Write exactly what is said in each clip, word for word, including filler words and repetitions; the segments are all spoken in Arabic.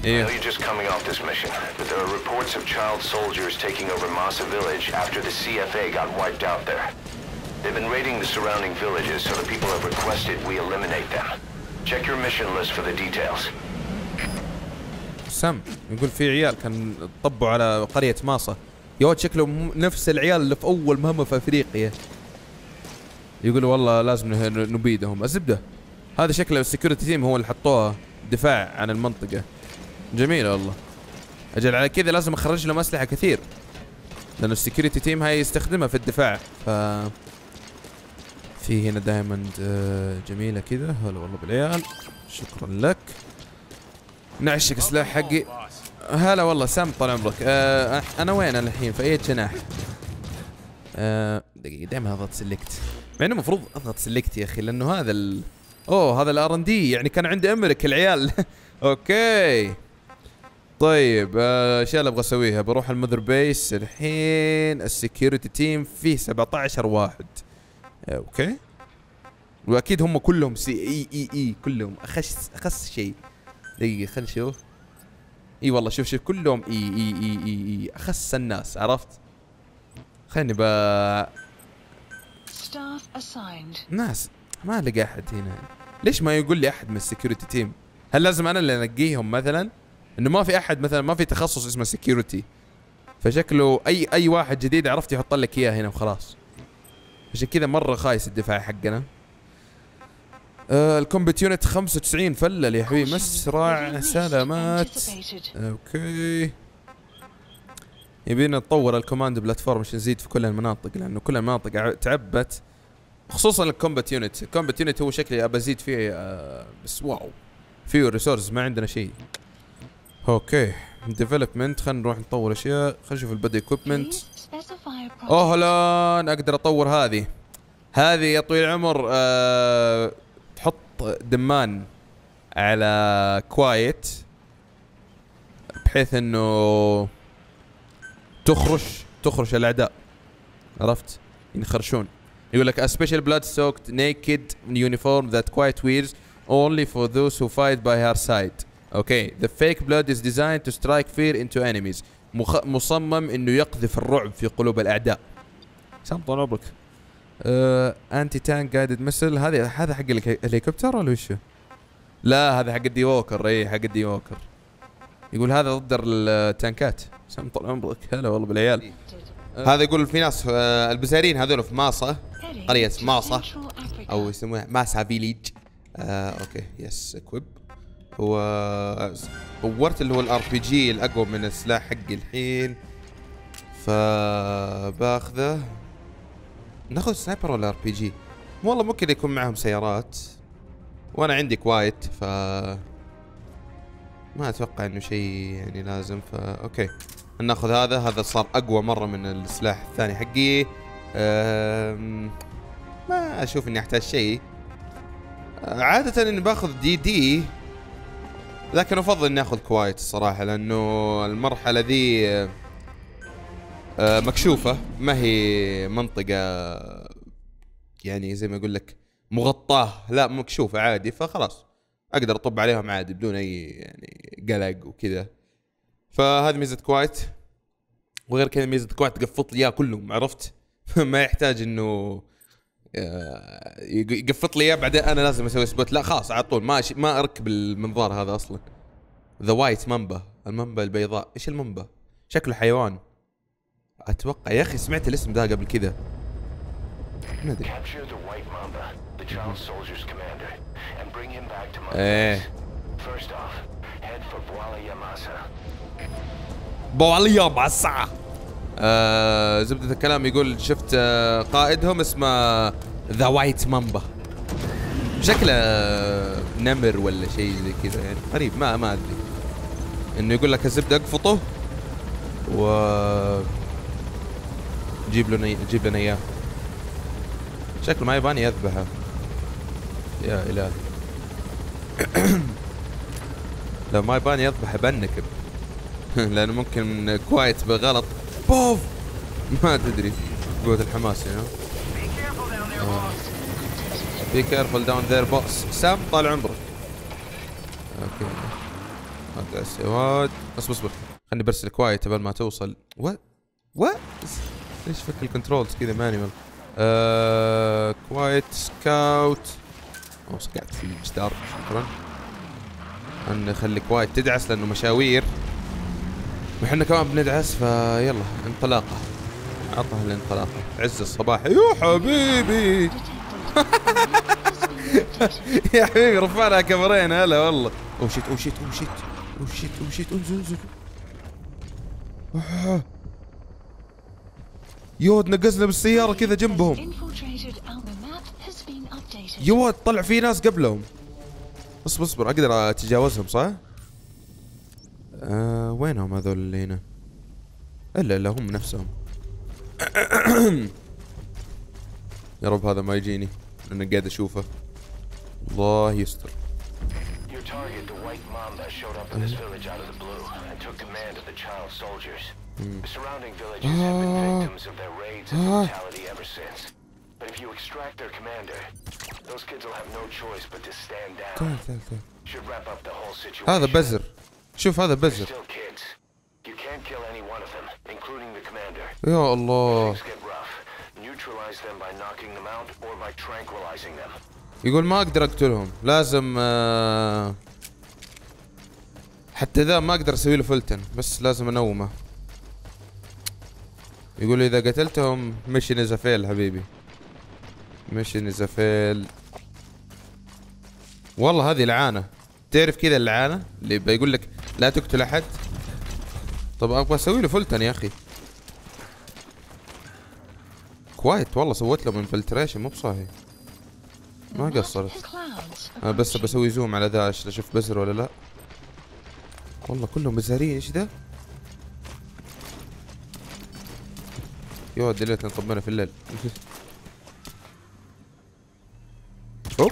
ايوه. I know you're just coming off this mission, but there are reports of child soldiers taking over Massa village after the C F A got wiped out there. They've been raiding the surrounding villages, so the people have requested we eliminate them. Check your mission list for the details. سام يقول في عيال كان طبوا على قرية ماسا، يا ولد شكلهم نفس العيال اللي في أول مهمة في أفريقيا. يقولوا والله لازم نبيدهم. الزبدة هذا شكله السكيورتي تيم هو اللي حطوها دفاع عن المنطقة. جميل والله. أجل على كذا لازم أخرج لهم أسلحة كثير، لأن السكيورتي تيم هاي يستخدمها في الدفاع. ف في هنا دايموند جميلة كذا. هلا والله بالعيال، شكرا لك. نعشق سلاح حقي. هلا والله سام، طال عمرك. آه انا وين انا الحين؟ في اي جناح؟ آه دقيقة، دائما اضغط سلكت، مع انه المفروض اضغط سلكت يا اخي، لانه هذا ال اوه هذا الار ان دي، يعني كان عندي امريك العيال. اوكي طيب، اشياء اللي ابغى اسويها، بروح المذر بيس الحين. السكيورتي تيم فيه سبعة عشر واحد. اوكي، واكيد هم كلهم سي اي اي اي كلهم اخس اخس شيء. دقيقة خل نشوف. اي والله شوف شوف كلهم اي اي اي اي, إي. اخس الناس، عرفت؟ خلني ب ناس ما الاقي احد هنا. ليش ما يقول لي احد من السكيورتي تيم؟ هل لازم انا اللي انقيهم مثلا؟ انه ما في احد مثلا، ما في تخصص اسمه سكيورتي، فشكله اي اي واحد جديد عرفت يحط لك اياه هنا وخلاص. عشان كذا مرة خايس الدفاع حقنا. آه الكومبات يونت خمسة وتسعين فلل يا حبيبي، مسرع سلامات. اوكي، يبينا نطور الكوماند بلاتفورم عشان نزيد في كل المناطق، لانه كل المناطق تعبت، خصوصا الكومبات يونت. الكومبات يونت هو شكلي ابى ازيد فيه، آه بس واو فيه ريسورس ما عندنا شيء. اوكي ديفلوبمنت، خلينا نروح نطور اشياء. خلينا نشوف البدي اكويبمنت. اوه هلا اقدر اطور هذه هذه يا طويل العمر. آه تحط دمان على كوايت بحيث انه تخرش تخرش الاعداء، عرفت؟ ينخرشون. يقول لك a special blood soaked naked uniform that Quiet wears only for those who fight by her side. Okay, the fake blood is designed to strike fear into enemies. مخ... مصمم انه يقذف الرعب في قلوب الاعداء. سام طال عمرك. انتي تانك جايدد مسل، هذا هذا حق الهليكوبتر ولا وشه؟ لا هذا حق الدي ووكر. اي حق الدي ووكر. يقول هذا ضد التانكات. سام طال عمرك، هلا والله بالعيال. هذا يقول في ناس آه البزارين هذول في ماسا، قرية ماسا او يسموها ماسا فيليج. آه اوكي يس اكويب. هو طورت اللي هو الار بي جي الاقوى من السلاح حقي الحين، فباخذه. ناخذ سنايبر ولا ار بي جي؟ والله ممكن يكون معهم سيارات، وانا عندي كوايت، ف ما اتوقع انه شيء يعني لازم. فا اوكي ناخذ هذا. هذا صار اقوى مره من السلاح الثاني حقي. أم... ما اشوف اني احتاج شيء. عاده اني باخذ دي دي، لكن افضل اني اخذ كوايت الصراحه، لانه المرحله ذي مكشوفه، ما هي منطقه يعني زي ما اقول لك مغطاه، لا مكشوفه عادي، فخلاص اقدر اطب عليهم عادي بدون اي يعني قلق وكذا. فهذه ميزه كوايت. وغير كذا ميزه كوايت تقفط لي اياه كلهم، عرفت؟ ما يحتاج انه يقفط لي اياه بعدين انا لازم اسوي سبوت، لا خلاص على طول ما ما اركب المنظار هذا اصلا. ذا وايت مامبا، المامبا البيضاء. ايش المامبا؟ شكله حيوان اتوقع يا اخي، سمعت الاسم ذا قبل كذا ما ادري. ايه بواليا ماسا. آه زبدة الكلام يقول شفت آه قائدهم اسمه ذا وايت مامبا، شكله آه نمر ولا شيء زي كذا يعني غريب، ما ما ادري. انه يقول لك الزبدة اقفطه و جيب لنا جيب لنا اياه. شكله ما يباني يذبحه يا الهي. لو ما يباني يذبح بنكب. لانه ممكن كوايت بغلط بوف ما تدري قوة الحماس يعني. بي كيرفول داون ذير بوس. سام طال عمرك. اوكي هذا السواد. اصبر اصبر خلني برسل كوايت قبل ما توصل. وات وات ليش فك الكنترولز كذا مانيوال؟ آه... كوايت سكاوت. اوه قاعد في الجدار. شكرا. نخلي كوايت تدعس لانه مشاوير وحنا كمان بندعس، فيلا انطلاقه. عطها الانطلاقه. عز الصباح يا حبيبي. يا حبيبي رفعنا كاميرين. هلا والله. اوه شيت اوه شيت اوه شيت اوه شيت اوه شيت انزل انزل. يود نقزنا بالسيارة كذا جنبهم. يود طلع في ناس قبلهم. اصبر اصبر اقدر اتجاوزهم صح؟ آه وينهم هذول اللي هنا؟ الا الا هم نفسهم. يا رب هذا ما يجيني لأني قاعد اشوفه. الله يستر. The surrounding villages have been victims of their raids and brutality ever since. But if you extract their commander, those kids will have no choice but to stand down. Should wrap up the whole situation. هذا بزر. شوف هذا بزر. Still kids. You can't kill any one of them, including the commander. يا الله. Things get rough. Neutralize them by knocking them out or by tranquilizing them. يقول ما اقدر اقتلهم، لازم آه حتى ذا ما اقدر اسوي له فلتن، بس لازم انومه. يقول اذا قتلتهم مشي نزفيل حبيبي. مشي نزفيل. والله هذه لعانة. تعرف كذا اللعانة اللي بيقول لك لا تقتل احد. طب ابغى اسوي له فلتن يا اخي. كوايت والله سويت له انفلتريشن مو بصاحي. ما قصرت. انا بس بسوي زوم على ذا اشوف بزر ولا لا. والله كلهم بزارين. ايش ذا؟ يا ودي ليتنا طبنا في الليل. اوب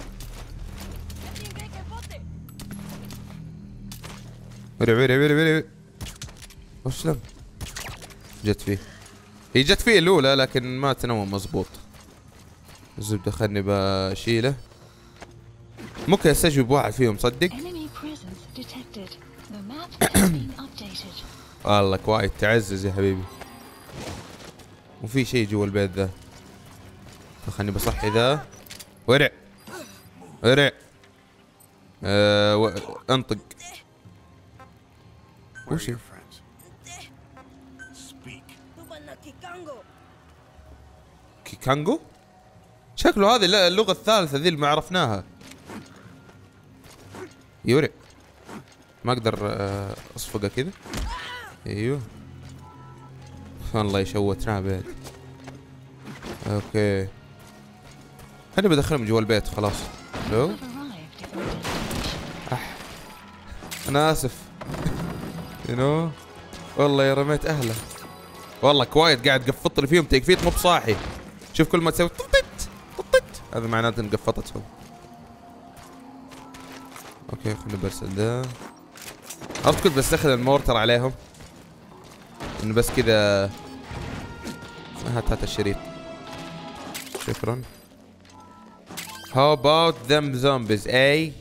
ورع ورع ورع ورع. اسلم. جت فيه. هي جت فيه الاولى لكن ما تنوم مزبوط. الزبده خلني بشيله. ممكن استجوب واحد فيهم صدق. والله كوايت تعزز يا حبيبي. وفي شيء جوا البيت ذا. خلني بصحي ذا. ورع ورع. أه و... انطق. وش كيكانجو؟ شكله هذه اللغة الثالثة ذي اللي ما عرفناها. يورع. ما اقدر اصفقه كذا. ايوه والله يشوتنا بعد. اوكي خليني بدخلهم جوا البيت خلاص. لو أح. انا اسف. يو نو والله يا رميت اهله. والله كوايت قاعد قفط لي فيهم تكفيت مو بصاحي. شوف كل ما تسوي ططت ططت هذا معناته ان قفطتهم. اوكي خليني برسل ذا. عرفت كنت بستخدم المورتر عليهم انه بس كذا. هات هات الشريط. شكرا. How about them zombies اي.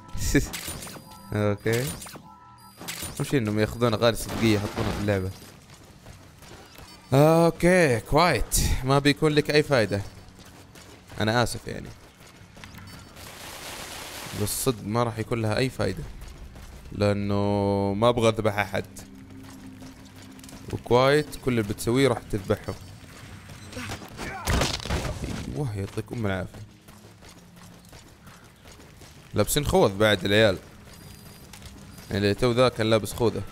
اوكي اهم شيء انهم ياخذون اغاني صدقية يحطونها في اللعبة. اوكي كوايت ما بيكون لك اي فايدة. انا اسف يعني بس صدق ما راح يكون لها اي فايدة لانه ما ابغى اذبح احد. وكوايت كل اللي بتسويه راح تذبحهم. ايوه يعطيك ام العافية. لابسين خوذ بعد العيال. يعني تو ذا كان لابس خوذة.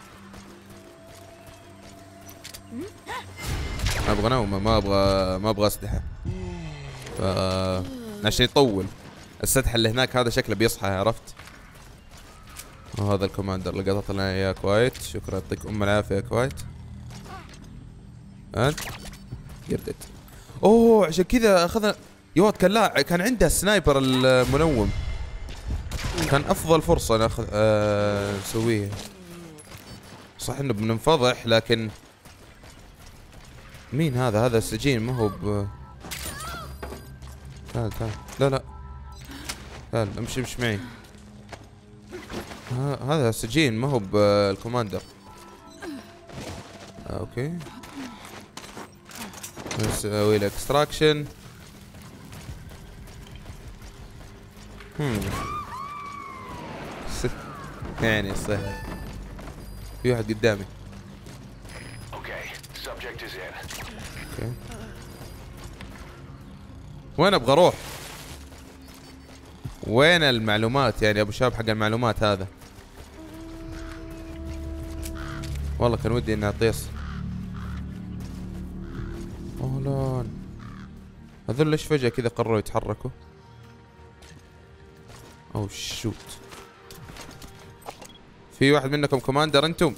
ابغى نومه ما ابغى ما ابغى اسلحة. ف عشان يطول. السدحة اللي هناك هذا شكله بيصحى عرفت. وهذا الكوماندر اللي قطعت لنا اياه كوايت. شكرا يعطيك ام العافية يا كوايت. انت قردت. اوه عشان كذا اخذنا يوت. كان لا كان عنده السنايبر المنوم. كان افضل فرصة ناخذ آه نسويها. صح انه بننفضح لكن مين هذا؟ هذا السجين ما هو ب. تعال تعال. لا لا تعال امشي امشي معي. هذا سجين ما هو بالكوماندر. اوكي نسوي له اكستراكشن. هم يعني سهل. في واحد قدامي. اوكي وين ابغى اروح؟ وين المعلومات يعني ابو شاب حق المعلومات هذا؟ والله كان ودي اني اطيس. اهلا. هذول ليش فجأة كذا قرروا يتحركوا؟ او شوت. في واحد منكم كوماندر انتم؟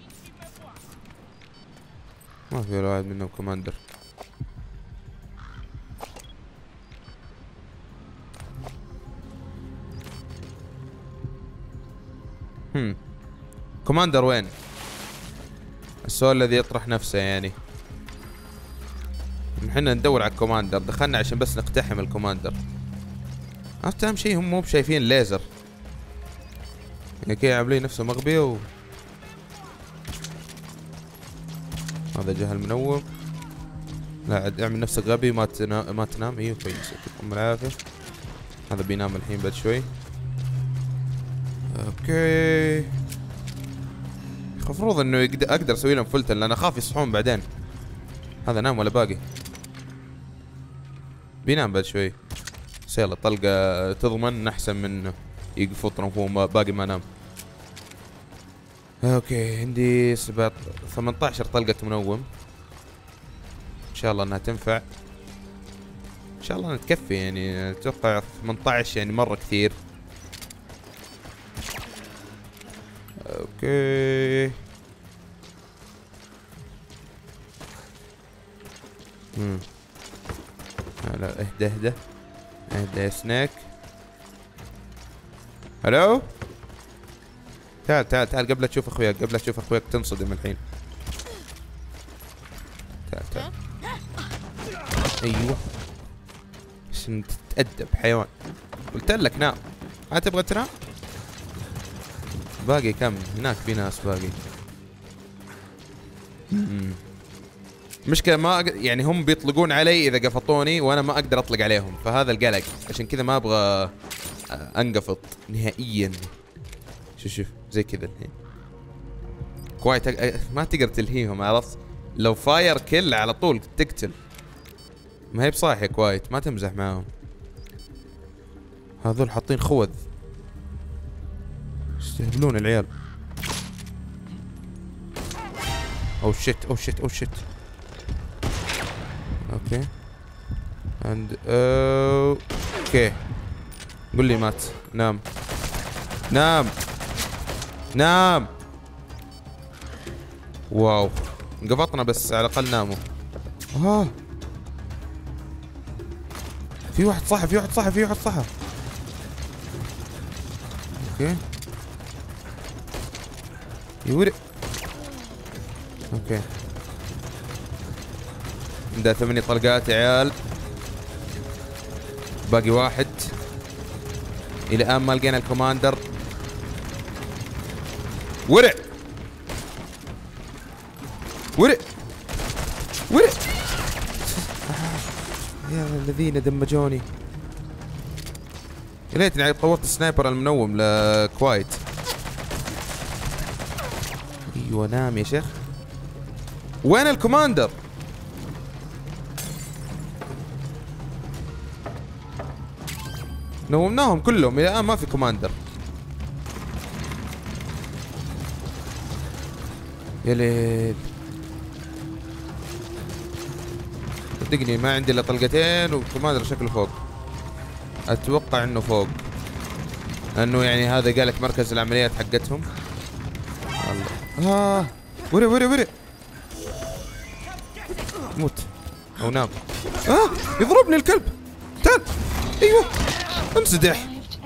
ما في ولا واحد منهم كوماندر. هم كوماندر وين؟ السؤال الذي يطرح نفسه يعني. نحن ندور على الكوماندر، دخلنا عشان بس نقتحم الكوماندر. عرفت اهم شيء هم مو بشايفين الليزر يعني كي عاملين نفسه مغبية و... هذا جهل منوم. لا عاد اعمل نفسك غبي ما تنا... ما تنام. ايوه كويس يعطيكم العافية. هذا بينام الحين بعد شوي. اوكي المفروض انه يقدر اقدر اسوي لهم فلتن لان اخاف يصحون بعدين. هذا نام ولا باقي؟ بينام بعد شوي. بس يلا طلقة تضمن احسن من يقفطن وهو باقي ما نام. اوكي عندي سبعة ثمانية عشر طلقة منوم. ان شاء الله انها تنفع. ان شاء الله انها تكفي يعني. اتوقع ثمانية عشر يعني مرة كثير. اوكي امم لا اهدى اهدى اهدى يا سنيك. الو تعال تعال تعال قبل لا تشوف اخوياك قبل لا تشوف اخوياك تنصدم الحين. تعال تعال. ايوه بس تتأدب حيوان. قلت لك نام. ما تبغى تنام؟ باقي كم؟ هناك في ناس باقي. امم مشكلة ما أق... يعني هم بيطلقون علي اذا قفطوني وانا ما اقدر اطلق عليهم فهذا القلق. عشان كذا ما ابغى انقفط نهائيا. شوف شوف زي كذا الحين كويت أ... ما تقدر تلهيهم عرفت؟ لو فاير كل على طول تقتل. ما هي بصاحية كويت ما تمزح معاهم. هذول حاطين خوذ يستهبلون العيال. او شيت او شيت او شيت. اوكي عند اوكي قول لي مات. نام نام نام. واو انقبضنا بس على الاقل ناموا. اه في واحد صح في واحد صح في واحد صح. اوكي يوري. اوكي عنده ثمانية طلقات يا عيال. باقي واحد. الى الان ما لقينا الكوماندر. ورع ورع ورع يا الذين دمجوني. يا ليتني طورت السنايبر المنوم لكوايت. ايوه نام يا شيخ. وين الكوماندر؟ نومناهم كلهم الى الان ما في كوماندر. يا ليل صدقني ما عندي الا طلقتين والكوماندر شكله فوق. اتوقع انه فوق لانه يعني هذا قالك مركز العمليات حقتهم. الله اه وري وري وري موت او نام. اه يضربني الكلب. تعال ايوه انسدح.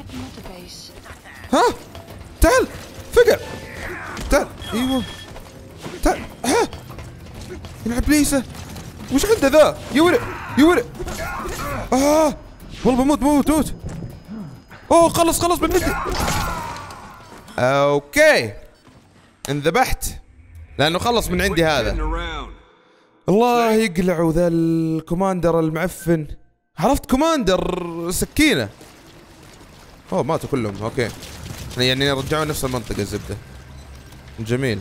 ها تعال فقع. تعال ايوه تعال. ها يلعب ليسه. وش عنده ذا؟ يورق يورق. اه والله بموت بموت موت. اوه خلص خلص بالمدي. اوكي انذبحت لانه خلص من عندي هذا. الله يقلعوا ذا الكوماندر المعفن. عرفت كوماندر سكينة. اوه ماتوا كلهم. اوكي يعني رجعوا نفس المنطقة الزبدة. جميل.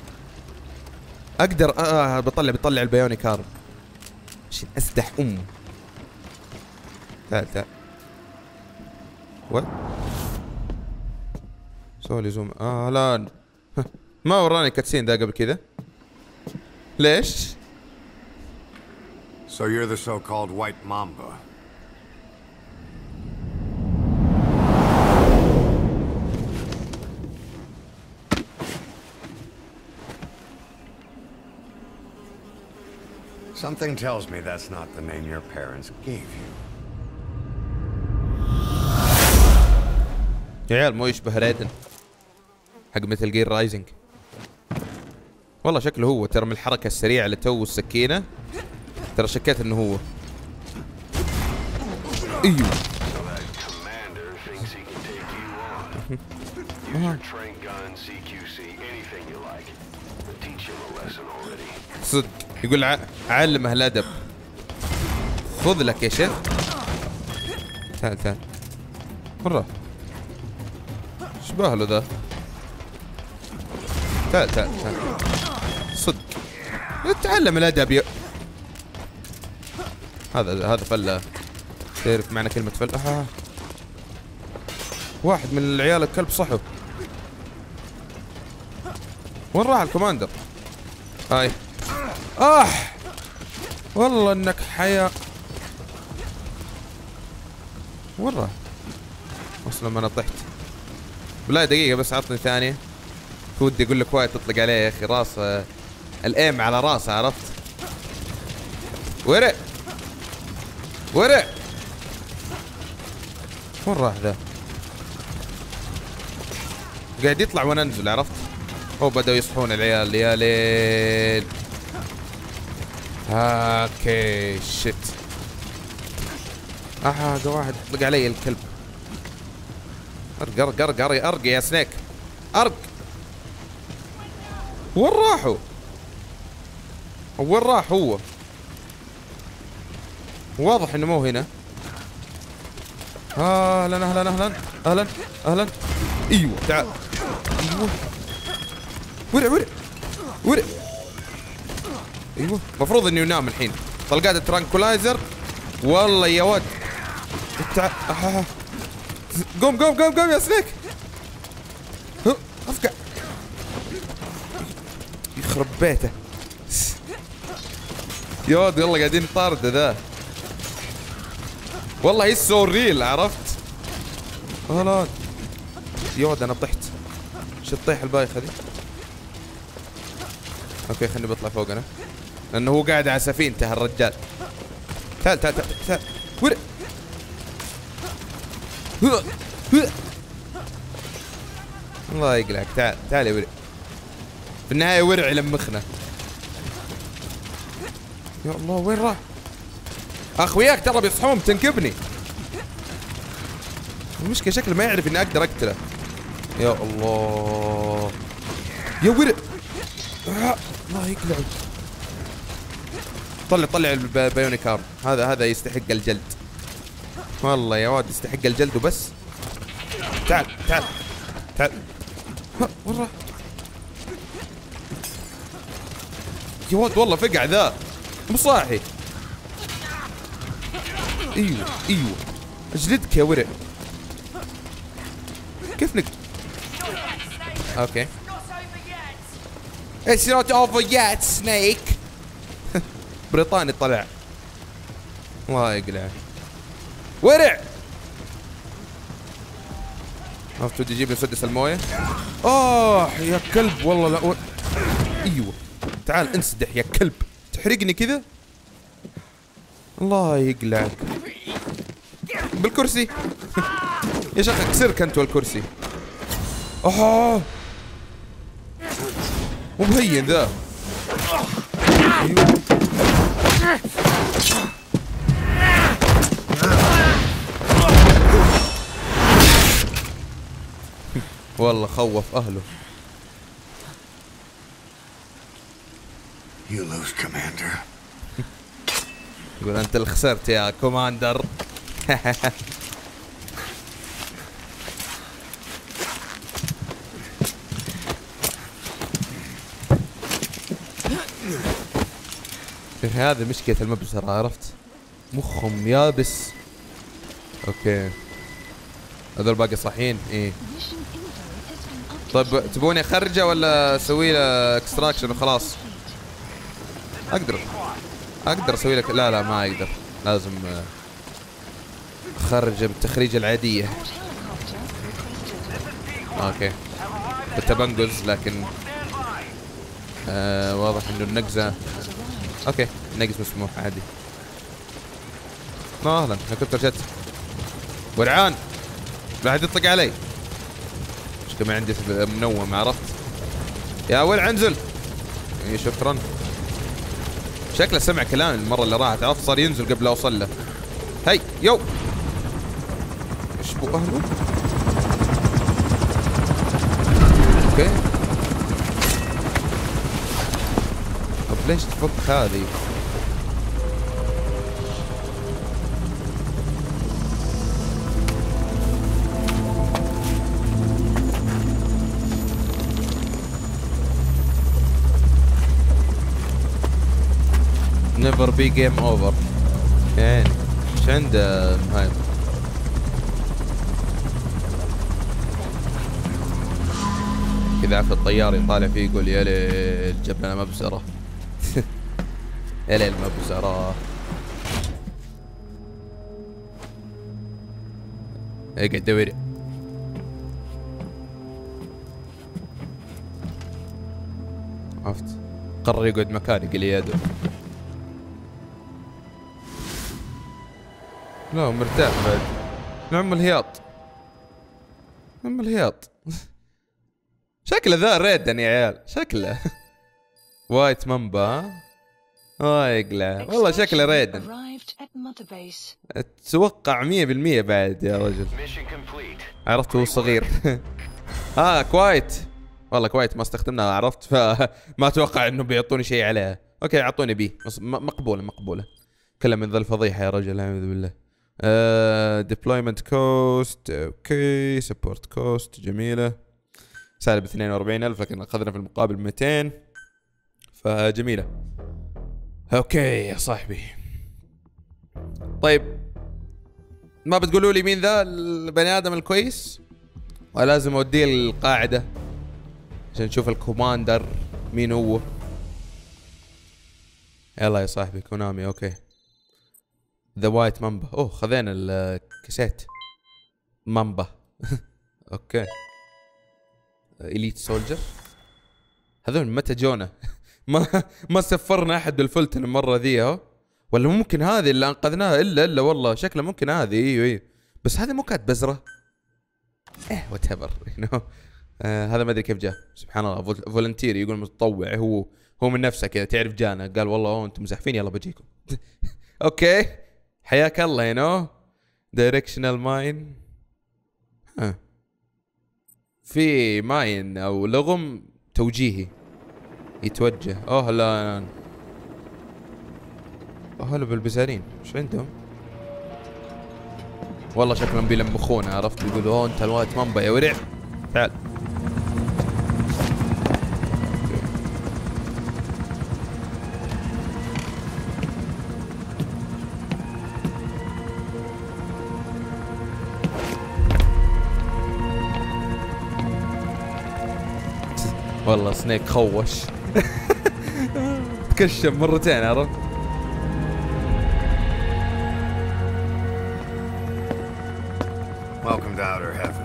اقدر آه بطلع بطلع البيوني كارب عشان اسدح ام. تعال تعال. وات سولي زوم. اه لا ما وراني كاتسين ذا قبل كذا. ليش؟ So you're the so-called White Mamba. Something tells me that's not the name your parents gave you. يا عيال مو يشبه رايدن حق مثل جير رايزنج. والله شكله هو ترى من الحركة السريعة اللي تو السكينة ترى شكيت انه هو. ايوه صدق يقول ع... علمه الادب. خذ لك يا شيخ. تعال تعال. مرة شباه له ذا. تعال تعال تعال. صدق تعلم الادب يا هذا هذا فله. تعرف معنى كلمة فله؟ آه. واحد من العيال الكلب صحو. وين راح الكوماندر؟ هاي آه والله انك حياة. وين راح؟ اصلا ما انا طحت. بالله دقيقة بس عطني ثانية. ودي اقول لك وايد تطلق عليه يا اخي. راس آه الايم على راسه عرفت؟ ورع ورع. وين راح ذا؟ قاعد يطلع وانا انزل عرفت؟ هو بدأوا يصحون العيال يا ليل. اوكي شت. اها واحد طلق علي الكلب. ارق ارق ارق ارق ارق يا سنيك ارق. وين راحوا؟ وين راح هو؟ واضح انه مو هنا. اهلا اهلا اهلا اهلا اهلا. ايوه تعال. ايوه ورع ورع ورع. ايوه المفروض انه ينام الحين. طلقات الترانكولايزر. والله يا ود تعال. آه. قوم قوم قوم قوم يا سنيك. افقع يخرب بيته يا ود. والله قاعدين طارد ذا. والله هي سو ريل عرفت؟ لا يا ود انا طحت. شو الطيح البايخه ذي؟ اوكي خليني بطلع فوق انا لانه هو قاعد على سفينته الرجال. تعال تعال تعال تعال. ورع. الله يقلعك. تعال تعال يا ورع. في النهايه ورع يلمخنا. يا الله وين راح؟ اخوياك ترى بيصحون بتنكبني. المشكله شكله ما يعرف اني اقدر اقتله. يا الله يا ورع. آه. الله يقلعك. طلع طلع البيوني كارب. هذا هذا يستحق الجلد. والله يا واد يستحق الجلد وبس. تعال تعال تعال. ها وين راح؟ يا واد والله فقع ذا مو صاحي. ايوه ايوه اجلدك يا ورع. كيف نك اوكي It's not over yet snake. بريطاني طلع. الله يقلع. ورع. عرفت ودي يجيب لي مسدس المويه. اه يا كلب والله لا و... ايوه تعال انسدح يا كلب. تحرقني كذا. الله يقلعك بالكرسي. يا شيخ اكسرك انت والكرسي. اوه مو مهين ذا. ايوه والله خوف اهله. You lose, Commander. يقول انت اللي خسرت يا كوماندر. هذه مشكلة المبزرة، عرفت؟ مخهم يابس. اوكي هذول باقي صاحيين. ايه طيب تبوني اخرجه ولا اسوي له اكستراكشن وخلاص؟ اقدر اقدر اسوي لك. لا لا ما اقدر، لازم اخرجه بالتخريجة العادية. اوكي كنت بنقز لكن آه واضح انه النقزة اوكي النقز مسموح عادي. اهلا انا كنت رجعت ورعان لا حد يطلق علي. مش كمان عندي منوم، عرفت؟ يا ولع انزل. اي شكرا. شكله سمع كلامي المرة اللي راحت، عرفت؟ صار ينزل قبل لا اوصل له. هي يو ايش بو اهله؟ اوكي طب ليش تفك هذه؟ never be game over. يعني ايش عنده هاي؟ كذا عارف الطيار يطالع فيه يقول يا ليل جاب لنا مبزرة. يا ليل مبزرة. اقعد دوري. عرفت؟ قرر يقعد مكاني قال لي يا دو. لا مرتاح بعد. نعم الهياط. نعم الهياط. شكله ذا ريدن يا عيال، شكله. وايت مامبا. اه يقلع والله شكله ريدن. اتوقع مية بالمية بعد يا رجل. عرفت هو صغير. اه كوايت. والله كوايت ما استخدمناها، عرفت؟ فما اتوقع انه بيعطوني شيء عليها. اوكي اعطوني بي مقبوله مقبوله. كلها من ذا الفضيحه يا رجل اعوذ بالله. ديبلويمنت كوست اوكي، سبورت كوست جميله، سالب اثنين وأربعين ألف لكن اخذنا في المقابل مئتين فجميله. اوكي يا صاحبي. طيب ما بتقولوا لي مين ذا البني ادم الكويس؟ ولازم اوديه القاعده عشان نشوف الكوماندر مين هو. يلا يا صاحبي كونامي. اوكي ذا وايت مامبا. اوه خذينا الكاسيت مامبا. اوكي اليت سولجر. هذول متى جونا؟ ما ما سفرنا احد بالفلتن المره ذي اهو، ولا ممكن هذه اللي انقذناها؟ الا الا والله شكله ممكن هذه. ايوه ايوه بس هذه مو كانت بزره. ايه وات ايفر آه هذا ما ادري كيف جاء. سبحان الله فولنتير يقول متطوع. هو هو من نفسه كذا تعرف جانا قال والله اوه انتم مزحفين يلا بجيكم. اوكي حياك الله يو نو. دايركشنال ماين. ها في ماين او لغم توجيهي يتوجه. اوه لا اوه هلا بالبزارين ايش عندهم؟ والله شكلهم بيلمخونا، عرفت؟ يقولوا اوه انت الوايت مامبا يا ورع تعال. والله سنيك خوش. تكشم مرتين، عرفت؟ Welcome to outer heaven.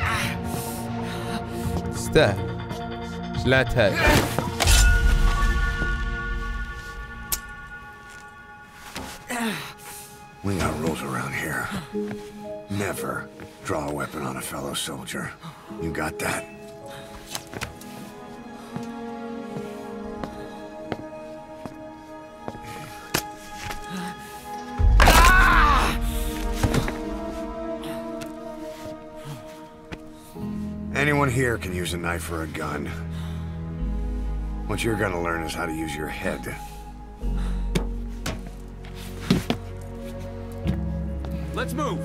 تستاهل. شلعت هاي. We got rules around here. Never draw a weapon on a fellow soldier. You got that? Anyone here can use a knife or a gun. What you're gonna learn is how to use your head. Let's move!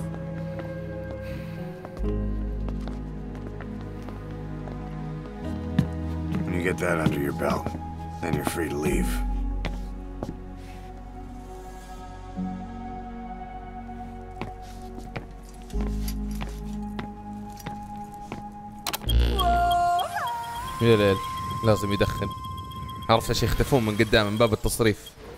When you get that under your belt, then you're free to leave. يا ليل لازم يدخن. عرفت ايش يختفون من قدام من باب التصريف.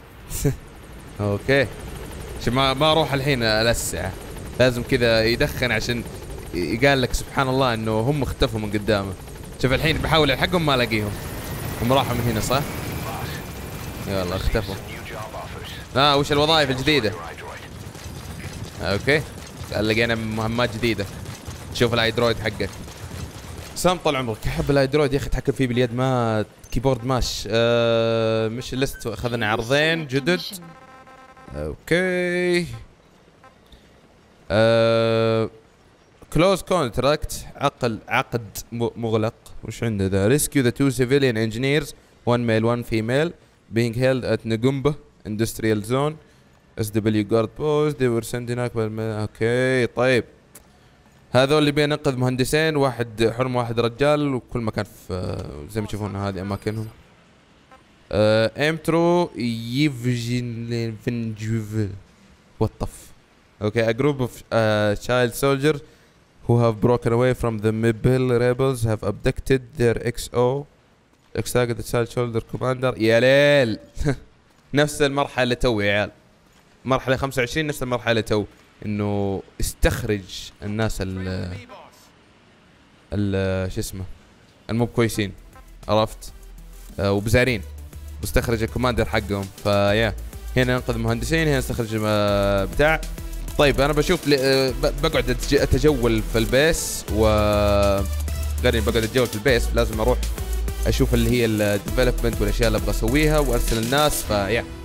اوكي عشان ما ما اروح الحين السعه، لازم كذا يدخن عشان يقال لك سبحان الله انه هم اختفوا من قدامه. شوف الحين بحاول الحقهم ما الاقيهم، هم راحوا من هنا صح؟ يلا اختفوا. اه وش الوظائف الجديده؟ اوكي قال لقينا مهمات جديده. شوف الايدرويد حقك سام طال عمرك. احب الايدرويد يا اخي اتحكم فيه باليد ما كيبورد ماش. آه مش لست اخذنا عرضين جدد. اوكي آه كلوز كونتراكت عقد عقد مغلق. وش عنده ذا؟ ريسكيو ذا تو سيفيليان انجينيرز one male one female being held at Negumba industrial zone اس دبليو guard post they were sent هناك. اوكي طيب هذول اللي بينقذ مهندسين، واحد حرمة واحد رجال، وكل مكان في زي ما تشوفون هذه اماكنهم. امترو يفجن فنجوفل وطف. اوكي a group of uh, child soldiers who have broken away from the Mibil rebels have abducted their إكس أو extracted the child soldier commander. يا ليل نفس المرحلة اللي تو يا عيال، مرحلة خمسة وعشرين نفس المرحلة اللي تو، انه استخرج الناس ال ال شو اسمه المو كويسين عرفت آه وبزارين، واستخرج الكوماندر حقهم. فيا هنا ننقذ مهندسين، هنا استخرج بتاع. طيب انا بشوف آه بقعد اتجول في البيس، و غير بقعد اتجول في البيس لازم اروح اشوف اللي هي الديفلوبمنت والاشياء اللي ابغى اسويها وارسل الناس. فيا